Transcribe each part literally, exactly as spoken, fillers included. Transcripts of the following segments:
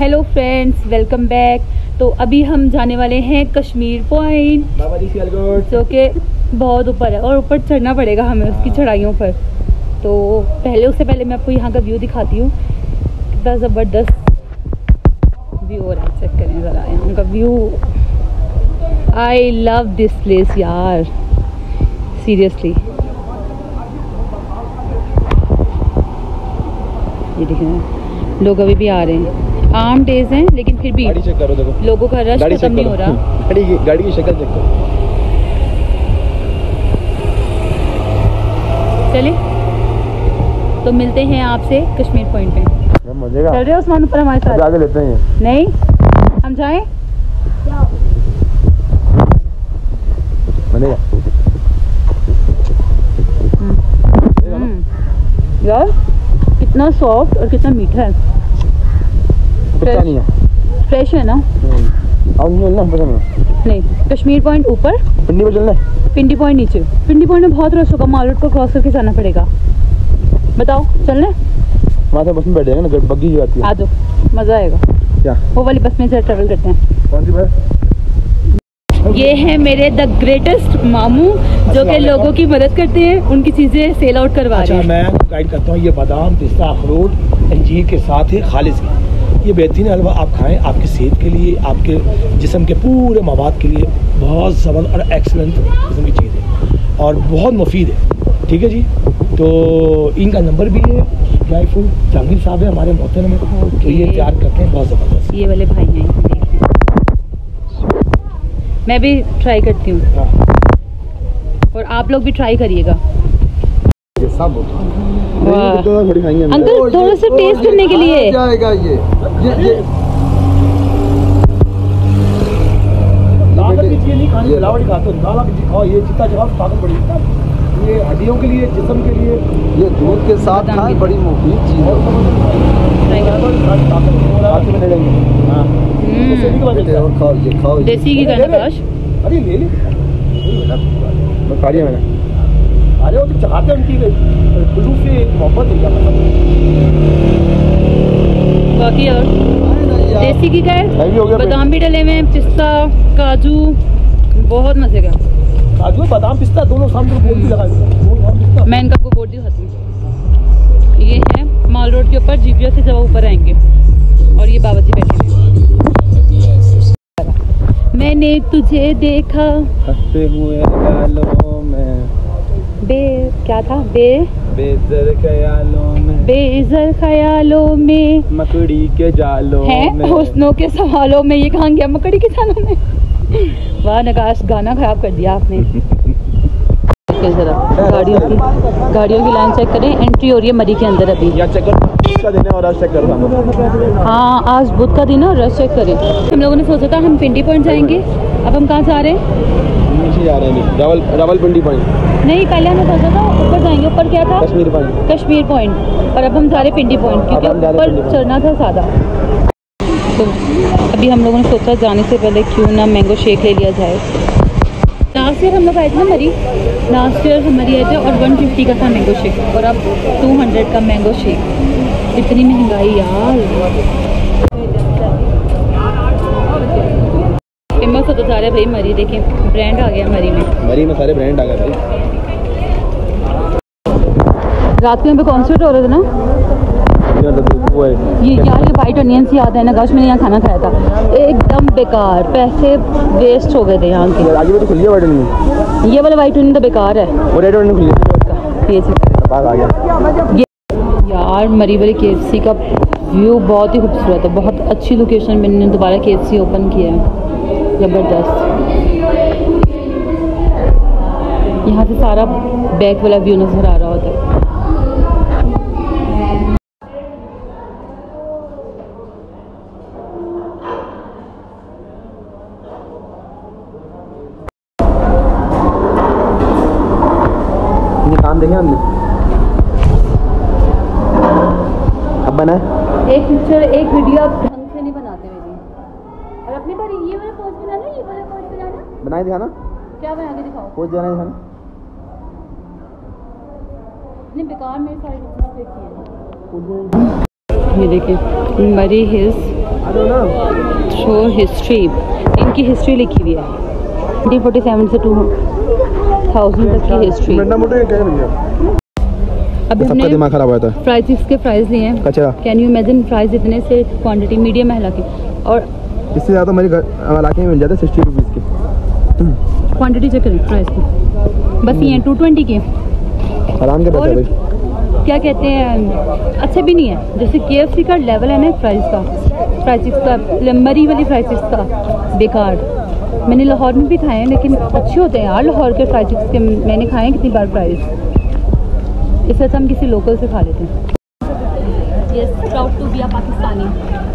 Hello friends, welcome back. तो अभी हम जाने वाले हैं कश्मीर पॉइंट, जो कि बहुत ऊपर है और ऊपर चढ़ना पड़ेगा हमें उसकी चढ़ाइयों पर। तो पहले उससे पहले मैं आपको यहाँ का व्यू दिखाती हूँ, कितना ज़बरदस्त व्यू हो रहा है। चेक करें ज़रा यहाँ का view. I love this place यार, सीरियसली। ये देखें, लोग अभी भी आ रहे हैं। आम डेज हैं लेकिन फिर भी चेक करो, देखो लोगों का रश खत्म नहीं हो रहा। गाड़ी की गाड़ी की शक्ल चेक करो। चलिए तो मिलते हैं आपसे कश्मीर पॉइंट पे। मजेगा। चल रहे हो उस्मान ऊपर हमारे साथ? आगे लेते हैं। नहीं हम जाएं? मजेगा। यार कितना सॉफ्ट और कितना मीठा है। फ्रेश नहीं है, फ्रेश है ना? नहीं, कश्मीर पॉइंट ऊपर, पिंडी पर चलना है, पिंडी पॉइंट नीचे। पिंडी पॉइंट में बहुत रश होगा, माल रोड को क्रॉस करके जाना पड़ेगा। बताओ चलना है? वहाँ से बस में बैठ जाएंगे ना, बग्गी जाती है। आ जाओ, मज़ा आएगा। क्या वो वाली बस में जरा ट्रैवल करते हैं। कौन सी बस? ये है मेरे द ग्रेटेस्ट मामू, जो कि लोगों की मदद करते हैं, उनकी चीज़ें सेल आउट करवा रहे हैं। अच्छा, मैं गाइड करता हूँ। ये बादाम, पिस्ता, अखरोट, अंजीर के साथ है खालिश की। ये बेहतरीन हलवा आप खाएं, आपकी सेहत के लिए, आपके जिस्म के पूरे मवाद के लिए बहुत ज़बरदस्त और एक्सीलेंट किस्म की चीज़ है और बहुत मुफीद है। ठीक है जी। तो इनका नंबर भी है, ड्राई फ्रूट जहांगीर साहब है हमारे मोहतरम में, तो ये तैयार करते हैं बहुत ज़बरदस्त। ये वाले भाई हैं, मैं भी ट्राई करती हूँ। हाँ। और आप लोग भी ट्राई करिएगा। ये सब अंकल थोड़ा सा टेस्ट करने के लिए जाएगा। ये ये ये लावट की चीज़ नहीं खानी, लावट खाते हो, लावट की खाओ। ये जितना जगह ताकत बढ़ेगी, ये हड्डियों के लिए, जिस्म के लिए, ये दूध के साथ खाएं, बड़ी मुफीद चीज़ है। और खाओ, ये खाओ, देसी घी का नकाश। अरे ले ले, खा लिया मैंने। अरे वो तो चाहते हैं उनकी खुलू से मोहब्बत है। बाकी और देसी घी का है, बादाम भी डले हुए हैं, पिस्ता, काजू, बहुत मजे का। काजू, बादाम, पिस्ता दोनों सामने बोर्ड भी लगा। मैं इनका आपको बोर्ड दिखाती हूँ। ये है माल रोड के ऊपर, जीपीएस से जब ऊपर आएंगे, और ये बाबा जी बैठे हैं। मैंने तुझे देखा हंसते हुए गालों में, बे क्या था बे बेज़र ख्यालों में, बेज़र ख्यालों में, मकड़ी के जालों में, हुस्नों के सवालों में। ये कहाँ गया? मकड़ी के जालों में। वाह नकाश, गाना खराब कर दिया आपने। जरा गाड़ियों की गाड़ियों की लाइन चेक करें। एंट्री हो रही है मरी के अंदर अभी। या चेक कर दिन और रश चेक कर। हाँ आज बुध का दिन है और रश चेक करें। हम लोगों ने सोचा था हम पिंडी पॉइंट जाएंगे, अब हम कहाँ जा रहे हैं? नीचे जा रहे हैं, रावल रावलपिंडी पॉइंट। नहीं, पहले हमने सोचा था ऊपर जाएंगे। ऊपर क्या था? कश्मीर पॉइंट। कश्मीर पॉइंट। और अब हम जा रहे पिंडी पॉइंट, क्योंकि ऊपर चढ़ना था सादा। तो अभी हम लोगों ने सोचा जाने से पहले क्यों ना मैंगो शेक ले लिया जाए। लास्ट ईयर हम लोग आए थे ना मरी, लास्ट ईयर हमारी आए थे और वन फिफ्टी का था मैंगो शेक, और अब टू हंड्रेड का मैंगो शेक। इतनी महंगाई यार। फेमस होता जा रहा है भाई मरी। देखें ब्रांड आ गया मरी में। मरी में सारे ब्रांड आ गए भाई। रात को यहाँ पे कॉन्सर्ट हो रहा था ना, ये यार ये वाइट अनियंस याद है ना गाश, मैंने यहाँ खाना खाया था, एकदम बेकार, पैसे वेस्ट हो गए थे यहाँ के। आगे तो खुली है वाइट अनियन, ये वाला वाइट अनियन तो बेकार है, वो रेड अनियन खुली है। ये बात आ गया। ये यार मरी वाले केएफसी का व्यू बहुत ही खूबसूरत है, बहुत अच्छी लोकेशन में इन्होंने दोबारा केएफसी ओपन किया है, ज़बरदस्त। यहाँ से सारा बैक वाला व्यू नज़र आ रहा होता है। काम देखें हमने अब बना एक पिक्चर एक वीडियो आप ढंग से नहीं बनाते मेरी। और अपनी बारी ये वाला पोज बनाना, ये वाला पोज बनाना, बनाए दिखाना। क्या बना के दिखाओ? पोज देना दिखाना। नहीं बेकार मेरे सारे पिक्चर्स देखिए। ये देखिए मरी हिल्स शो हिस्ट्री, इनकी हिस्ट्री लिखी हुई है नाइनटीन फोर्टी सेवन से टू थाउजेंड तक की हिस्ट्री। अभी हमने दिमाग खराब हुआ था। प्राइसेस के प्राइस लिए हैं। कचरा। कैन यू इमेजिन प्राइस इतने से क्वांटिटी मीडियम है हालांकि, और इससे ज़्यादा मेरे घर इलाके में मिल जाते सिक्सटी रुपीज़ के। क्वांटिटी चेक करें प्राइस की, बस ये हैं टू ट्वेंटी के। आराम के और क्या कहते हैं, अच्छे भी नहीं है। जैसे के एफ सी का लेवल है ना प्राइस का, प्राइसेस का मरी वाली प्राइसेस का बेकार। मैंने लाहौर में भी खाए हैं लेकिन अच्छे होते हैं यार लाहौर के प्राइसेस के। मैंने खाए हैं कितनी बार प्राइस, इससे हम किसी लोकल से खा लेते हैं। Yes, proud to be a Pakistani.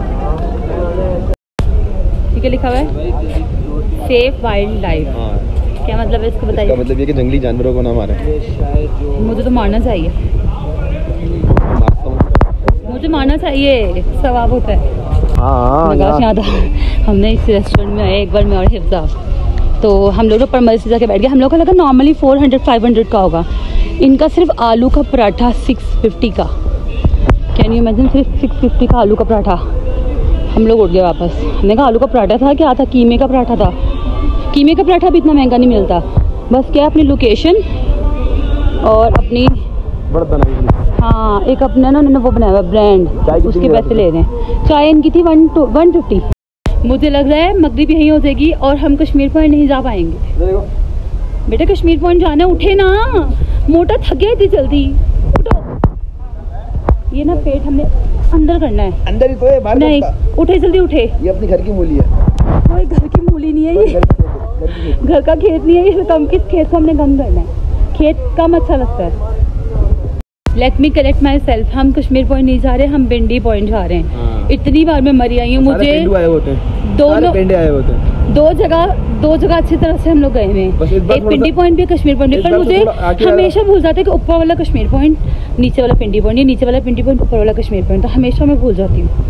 ठीक है, लिखा हुआ है सेफ वाइल्ड लाइफ। क्या मतलब है इसको बताइए? मतलब ये कि जंगली जानवरों को ना मारे। मुझे तो मारना चाहिए, मुझे मारना चाहिए, सवाब होता है। हाँ, याद था हमने इस रेस्टोरेंट में आए एक बार में और हिफ्जा, तो हम लोग पर मर्जी जाके बैठ गए। हम लोग का लगा normally four hundred five hundred का होगा, इनका सिर्फ आलू का पराठा सिक्स फिफ्टी का। कैन यू इमेजिन, सिर्फ सिक्स फिफ्टी का आलू का पराठा। हम लोग उठ गए वापस। हमने कहा आलू का पराठा था क्या था? कीमे का पराठा था। कीमे का पराठा भी इतना महंगा नहीं मिलता। बस क्या अपनी लोकेशन और अपनी हाँ एक अपना ना उन्होंने वो बनाया हुआ ब्रांड, उसके पैसे ले रहे हैं। चाय इनकी थी वन टू वन फिफ्टी। मुझे लग रहा है मगरिब यहीं हो जाएगी और हम कश्मीर पॉइंट नहीं जा पाएंगे। बेटा कश्मीर पॉइंट जाना, उठे ना, मोटा थक गया इतनी जल्दी, उठो। ये ना पेट हमने अंदर करना है, अंदर ही तो है, बाहर नहीं। उठे जल्दी उठे। ये अपनी घर की मूली है। कोई घर की मूली नहीं है ये, घर का खेत नहीं है ये। कम किस खेत को हमने कम करना है, खेत कम अच्छा लगता है। Let me correct myself, हम कश्मीर पॉइंट नहीं जा रहे, हम बिंडी पॉइंट जा रहे हैं। हाँ। इतनी बार मैं मरी आई हूँ, मुझे दोनों दो जगह दो जगह अच्छी तरह से हम लोग गए हुए हैं। एक पिंडी पॉइंट भी, कश्मीर पॉइंट भी, पर मुझे हमेशा भूल जाते हैं कि ऊपर वाला कश्मीर पॉइंट, नीचे वाला पिंडी पॉइंट, ये नीचे वाला पिंडी पॉइंट, ऊपर वाला कश्मीर पॉइंट, तो हमेशा मैं भूल जाती हूँ।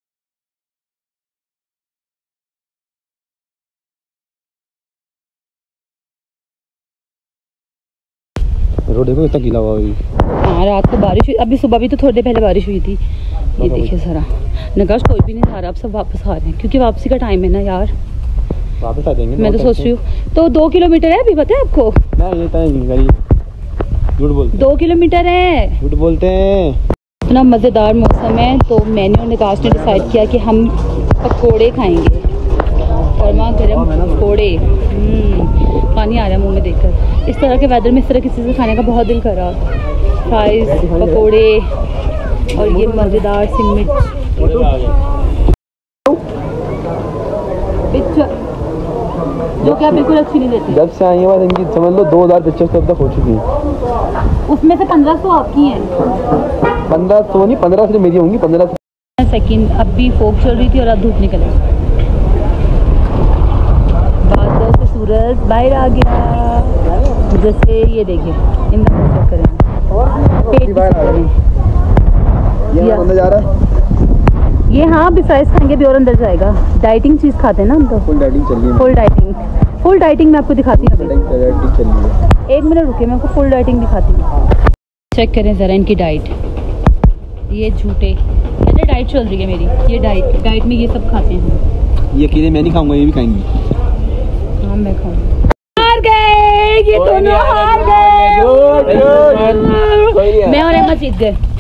रोड देखो कितना गीला हुआ है। हाँ रात को बारिश हुई, अभी सुबह भी तो थोड़ी देर पहले बारिश हुई थी। ये देखिए सारा नगाश, कोई भी नहीं खा रहा, अब सब वापस आ रहे हैं क्योंकि वापसी का टाइम है ना यार। वापस आ जाएंगे। मैं तो सोच रही हूँ, तो दो किलोमीटर है अभी, पता है आपको? झूठ बोलते, दो किलोमीटर है, झूठ बोलते हैं। इतना मज़ेदार मौसम है तो मैंने और निकाश ने डिसाइड किया कि हम पकोड़े खाएंगे, गर्मा गर्म पकोड़े। पानी आ रहा है मुंह में देखकर। इस तरह के वेदर में इस तरह किसी से खाने का बहुत दिल कर रहा था। फ्राइज, पकोड़े और ये मज़ेदार सी मिर्च। जो क्या बिल्कुल अच्छी नहीं देती। जब से आई है इनकी समझ लो दो हज़ार पिक्चर्स तब तक हो चुकी हैं। उसमें से पंद्रह सौ आपकी हैं। पंद्रह सौ नहीं, पंद्रह सौ मेरी होंगी। पंद्रह सौ सेकेंड अब भी फोक चल रही थी और अब धूप निकल आई। बादलों से सूरज बाहर आ गया। जैसे ये देखिए, इन दोनों चेक करें, पेट ये अंदर जा रहा है। ये हाँ अभी फ्राइज खाएंगे भी और अंदर जाएगा। डाइटिंग चीज़ खाते हैं ना हम तो। फुल डाइटिंग चल रही है। फुल डाइटिंग फुल डाइटिंग मैं आपको दिखाती हूँ। एक मिनट रुके, मैं आपको फुल डाइटिंग दिखाती हूँ। चेक करें ज़रा इनकी डाइट। ये झूठे कहते डाइट चल रही है मेरी। ये डाइट डाइट में ये सब खाते हैं। ये अकेले मैं नहीं खाऊंगा, ये भी खाएंगी। हाँ मैं खाऊंगी। हार गए ये दोनों, हार गए। मैं और अहमद जीत गए।